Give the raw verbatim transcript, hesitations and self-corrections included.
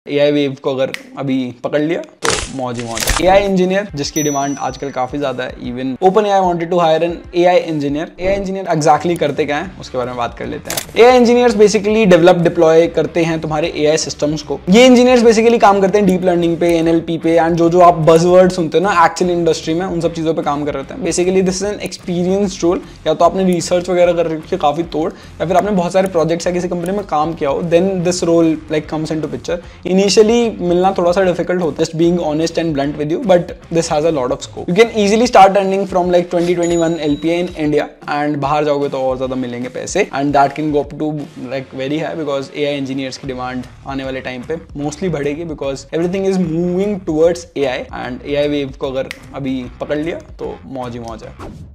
AI wave को अगर अभी पकड़ लिया तो मौज ही मौज है। एआई इंजीनियर जिसकी डिमांड आजकल काफी ज्यादा है। Even OpenAI wanted to hire an AI engineer. AI engineer exactly करते क्या है उसके बारे में बात कर लेते हैं। AI engineers basically develop deploy करते हैं तुम्हारे एआई सिस्टम्स को। ये इंजीनियर्स बेसिकली काम करते हैं डीप लर्निंग पे, एनएलपी पे, एंड जो जो आप बज़वर्ड सुनते हो ना एक्चुअल इंडस्ट्री में, उन सब चीजों पे काम कर रहे हैं। Basically this is an experience role. या तो आपने रिसर्च वगैरह कर रखी है काफी तोड़, या फिर आपने बहुत सारे प्रोजेक्ट्स या किसी कंपनी में काम किया हो, then this role like comes into picture. Initially मिलना थोड़ा सा डिफिकल्ट होता है, just being honest and blunt with you, but this has a lot of scope. You can easily start earning from like twenty twenty one LPA in India, and बाहर जाओगे तो और ज्यादा मिलेंगे पैसे, and that can go up to like very high, because AI engineers की demand आने वाले टाइम पे मोस्टली बढ़ेगी, because everything is moving towards AI, and AI wave को अगर अभी पकड़ लिया तो मौज ही मौज है।